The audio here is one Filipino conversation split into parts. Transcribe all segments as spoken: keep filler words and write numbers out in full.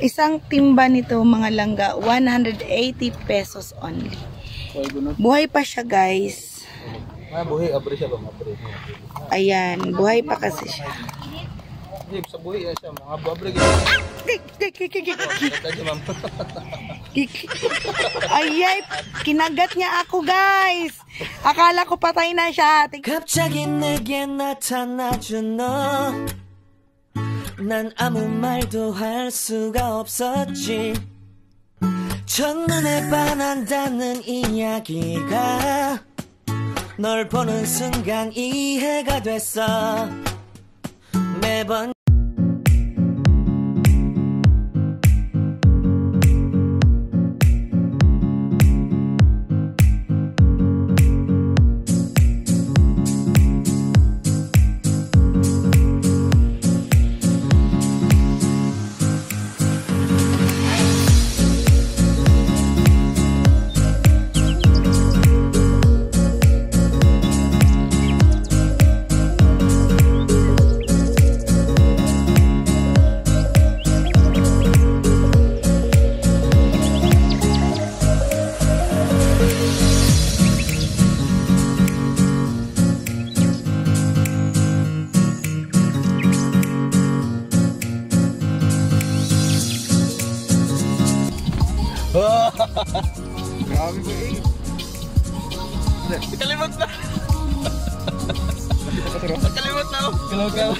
Isang timba nito mga langga, one hundred eighty pesos only. Buhay pa siya guys. Buhay, abre siya bang abre. Ayan, buhay pa kasi siya. Sa buhay siya, mga abre. Ayay, kinagat niya ako guys. Akala ko patay na siya. 갑자기 내게 나타나준 너 난 아무 말도 할 수가 없었지 첫눈에 반한다는 이야기가 널 보는 순간 이해가 됐어 매번 Grabe ko eh. Nakalimot na. Nakalimot na ako. Galaw-galaw.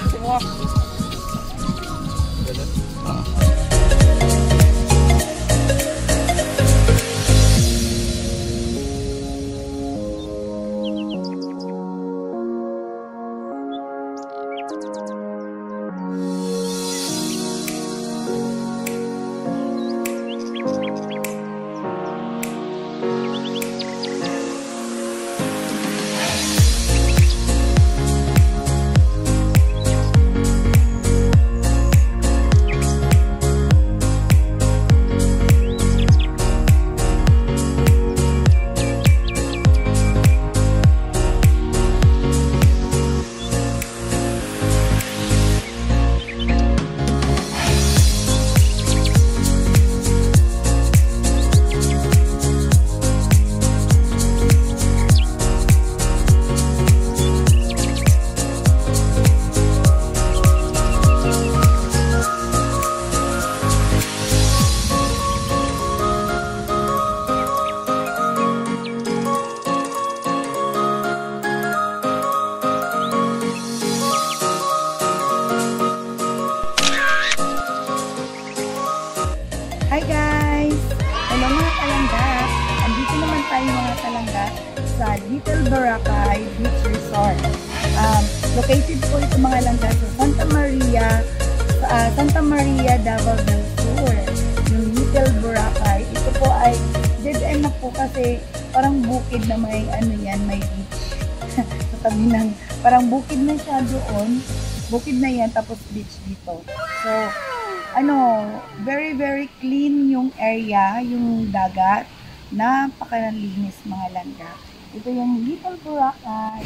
Hi guys! Hello mga talangga! Andito naman tayo mga talangga sa Little Boracay Beach Resort. Um, located po ito mga langga sa Santa Maria, uh, Santa Maria, Davao del Sur. Yung Little Boracay. Ito po ay dead end na po kasi parang bukid na may ano yan, may beach. Sa tabi ng, parang bukid na siya doon. Bukid na yan tapos beach dito. So, ano, very very clean yung area, yung dagat. Napakalinis mga langga. Ito yung Little Boracay.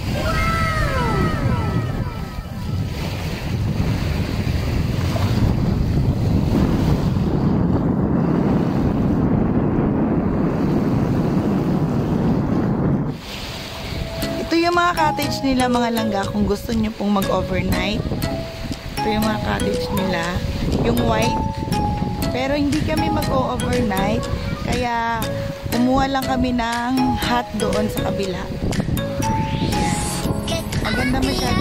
Ito yung mga cottage nila mga langga kung gusto nyo pong mag-overnight. Ito yung mga cottage nila. Yung white. Pero hindi kami mag-o-overnight. Kaya kumuha lang kami ng hut doon sa kabila. Ayan. Maganda masyado.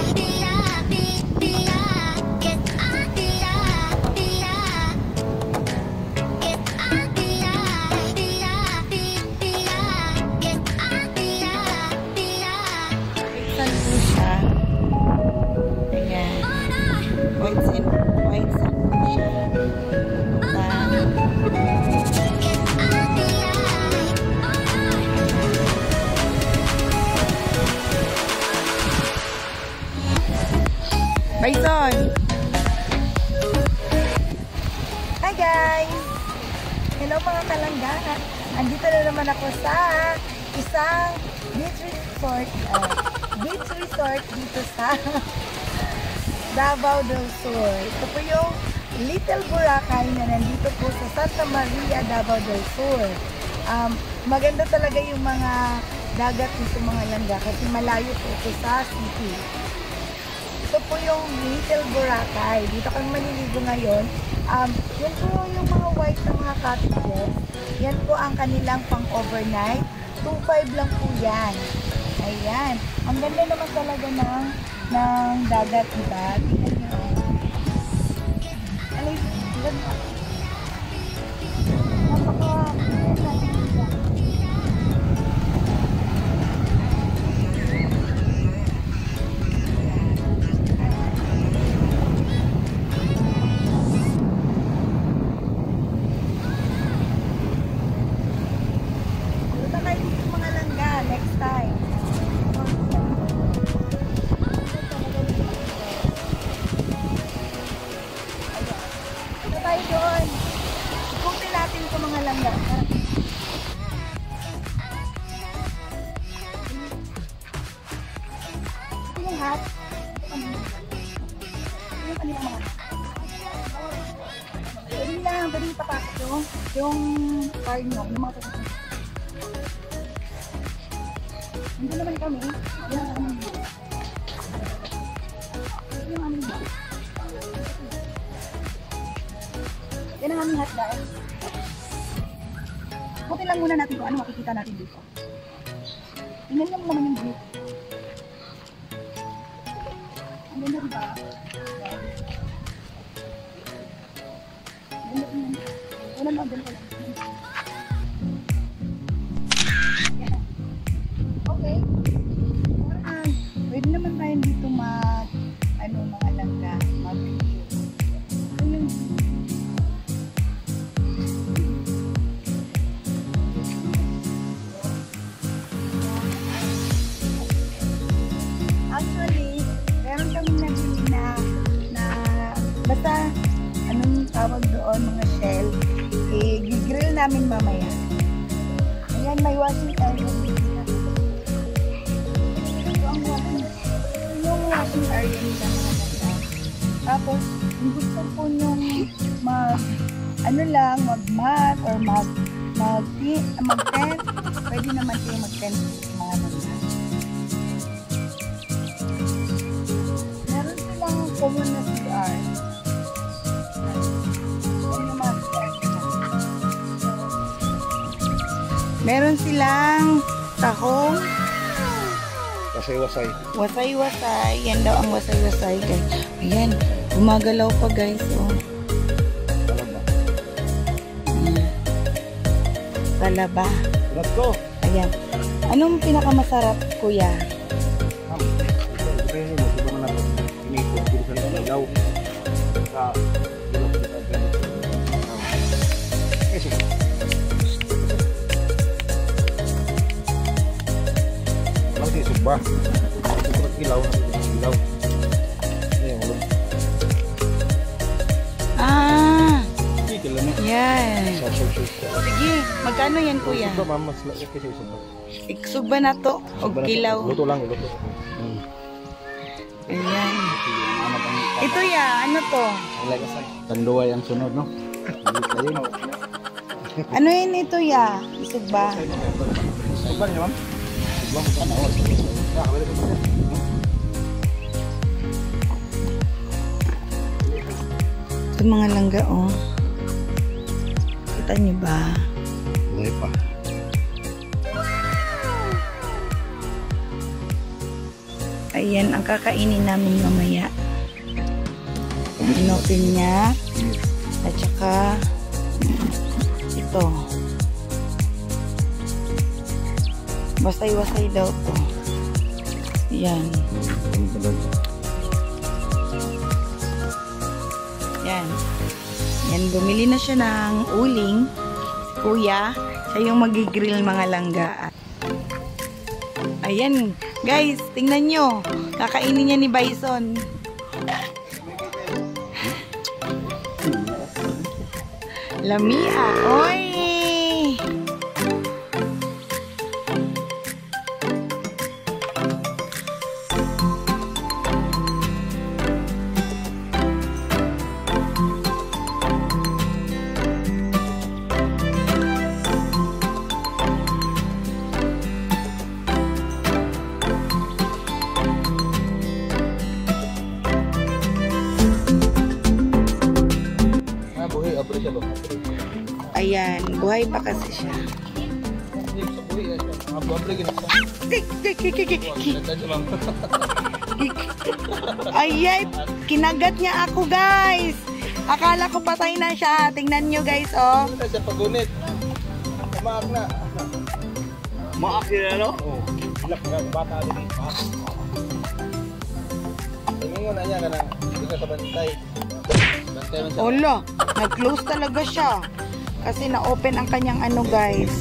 Saan po siya? Ayan. White sand. White sand po siya. Bison! Hi guys! Hello mga talangga! Andito na naman ako sa isang beach resort uh, beach resort dito sa Davao del Sur. Ito po yung Little Boracay na nandito po sa Santa Maria, Davao del Sur. Um, maganda talaga yung mga dagat dito mga langga kasi malayo po ito sa city. Ito po yung Little Boracay. Dito kami maliligo ngayon. Um, yan po yung mga white na mga cottages. Yan po ang kanilang pang-overnight. two five lang po yan. Ayan. Ang ganda naman talaga ng, ng dagat, diba? Tingnan nyo. Ano yung ganda? Napaka... Pwede lang, pwede ipapasok yung, yung card nyo, yung mga pasok. Hindi naman kami. Yan ang kami. Yung aming ba? Yan ang aming hotdog. Buti lang muna natin kung ano makikita natin dito. Tingnan lang naman yung view. Ang ganda diba? Wala na, dyan ko lang. Okay. Uh, pwede naman tayo dito mag, ano, mga langga, mag-review. Ito yung actually, meron kaming nabili na, na, basta, anong tawag doon, mga shell, eh, gigrill namin mamaya. Ayan, may washing area dito na. Ito ang washing, ito yung washing area nila mga ganda. Tapos, kung gusto po nyong mag, ano lang, mag-mat or mag, mag, mag-tent, pwede naman kayo mag-tent mga ganda. Meron silang common na C R. Meron silang tahong Wasay-wasay. wasay-wasay. Yan daw ang wasay-wasay, guys. Ayan, gumagalaw pa, guys. Oh. Ayan. Talaba. Let's go. Ayan. Anong pinakamasarap, kuya? Ma'am, ito yun yun. Ito naman ako. Pinito. Pinito sa nagaw. Sa ilok sa ganito. Kasi. Lang di subba. Ito kilaw. Kilaw. Ayan, ulo. Ah! Kikil lang eh. Yan. Sa-sa-sa. Sige, magkano yan, kuya? Subba, ma'am. Mas laki kasi subba. Iksugba na to. O kilaw. Luto lang, luto. Hmm. Ayan. Ito ya, ano to? Tanduay ang sunod, no? Ano yun ito ya? Isugba. Subba niyo, ma'am? Subba ko na. Ito mga langga, oh. Kita niyo ba? Hindi pa. Ayan, ang kakainin namin mamaya. Inopen niya. At saka, ito. Wasay-wasay daw to. Ayan. Yan. Yan, bumili na siya ng uling. Kuya, siya yung magigrill mga langga. Ayan, guys, tingnan nyo. Kakainin niya ni Bison. Lamia, oy! Nag-abri siya ba? Ayan, buhay pa kasi siya. Ayan, kinagat niya ako guys. Akala ko patay na siya. Tingnan nyo guys, oh. Ito siya pagunit. Maak na. Maak yun, ano? Oo. Ilak na, bata rin. Tingin na niya ka na. Hindi ka kabantay. Bantay man siya. Ola, nag-close talaga siya. Kasi na-open ang kanyang ano guys.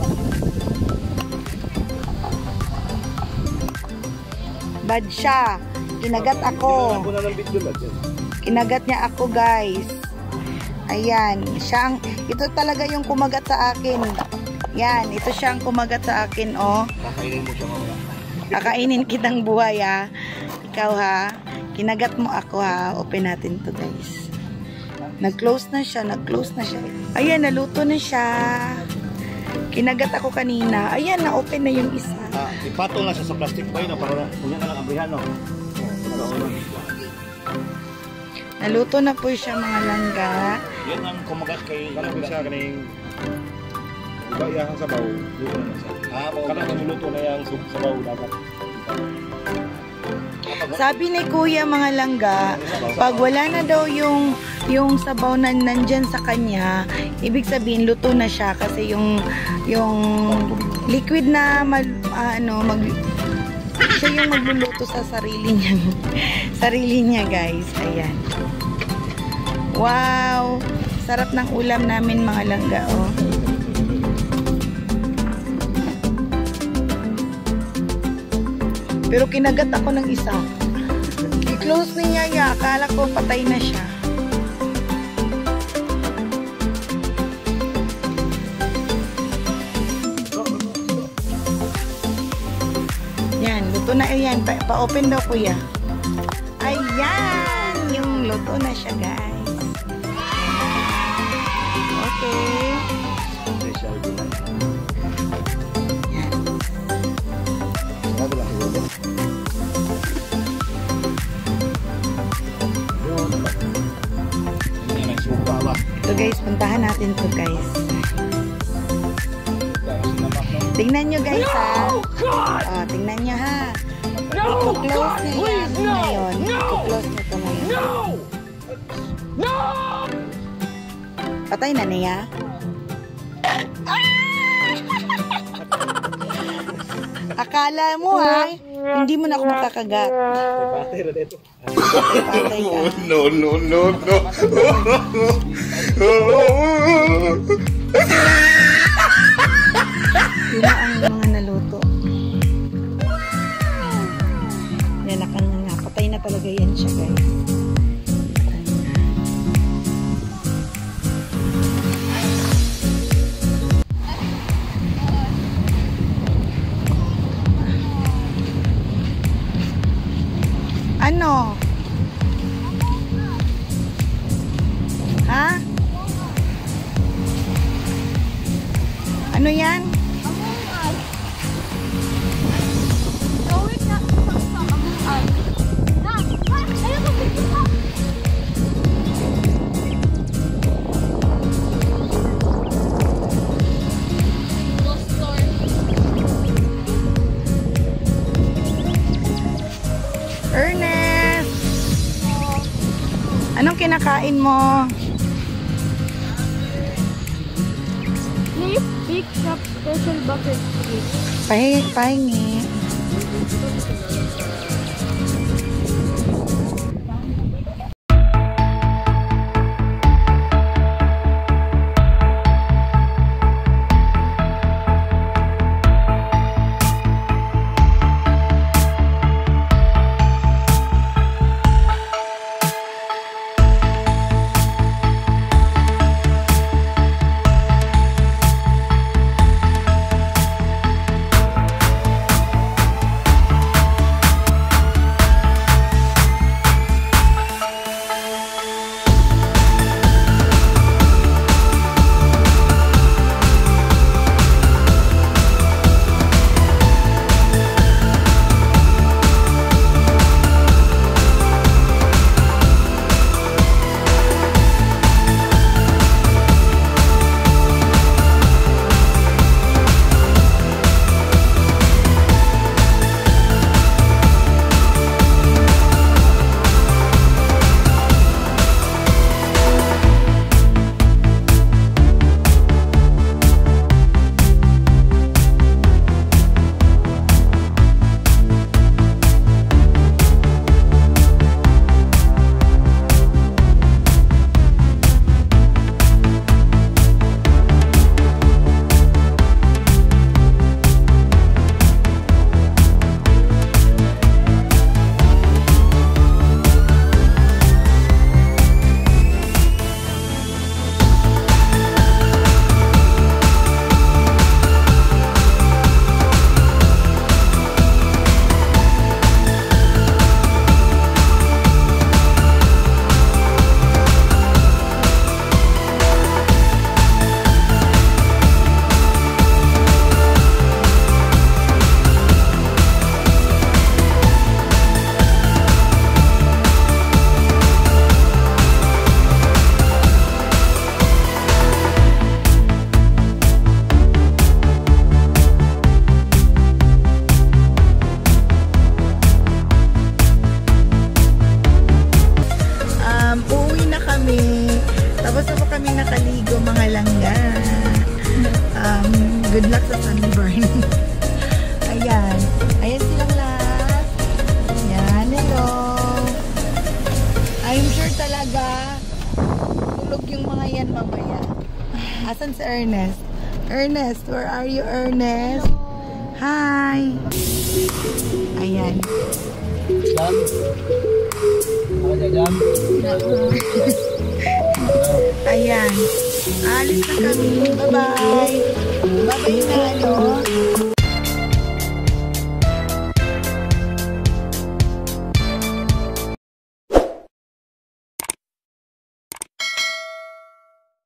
Bad siya. Kinagat ako. Kinagat niya ako guys. Ayan. Siya ang, ito talaga yung kumagat sa akin. Yan. Ito siya ang kumagat sa akin, oh. Kakainin mo siya mamaya. Kakainin kitang buhay, ha. Ikaw, ha. Kinagat mo ako, ha. Open natin to guys. Nag-close na siya. Nag-close na siya. Ayan. Naluto na siya. Kinagat ako kanina. Ayan. Na-open na yung isa. Ah, ipatong lang siya sa plastic bay na para kunya na lang abrihan, no? Naluto na po siya mga langga. Yan ang kumagat kay kanang siya kaning bayahang sabaw. Luto na siya. Ah, kanang niluto na yang sabaw dapat. Sabi ni Kuya mga langga, pag wala na daw yung yung sabaw na nandyan sa kanya, ibig sabihin luto na siya kasi yung yung liquid na mag, uh, ano mag siya yung magluluto sa sarili niya. Sarili niya, guys. Ayan. Wow! Sarap ng ulam namin mga langga, oh. Pero kinagat ako ng isa. I-close niya ya. Akala ko patay na siya. Yan. Luto na yan. Pa-open daw kuya. Ayan. Yung luto na siya guys. Okay. Special din. Yan. Sabi lang siguro. Ito guys, puntahan natin to guys. Tingnan nyo guys ha. Oh, tingnan nyo ha. I-close niya yan ngayon. I-close nyo ito ngayon. Patay na niya. Akala mo ha, hindi mo na ako makakagat. Patay ka. No, no, no, no. Yun na ang mga naluto. Yan, nakang nga. Patay na talaga yan siya, guys. Ano? Ha? Ano yan? Ernest! Anong kinakain mo? Please pick up special bucket, please. Pahingi. Pahingi. Good luck sa sunburn. Ayan. Ayan silang lahat. Ayan, hello. I'm sure talaga tulog yung mga yan mamaya. Asan si Ernest? Ernest, where are you, Ernest? Hi. Ayan. Jam? Ako dyan, Jam? Ayan. Alis na kami. Bye-bye. Bye-bye na, ano?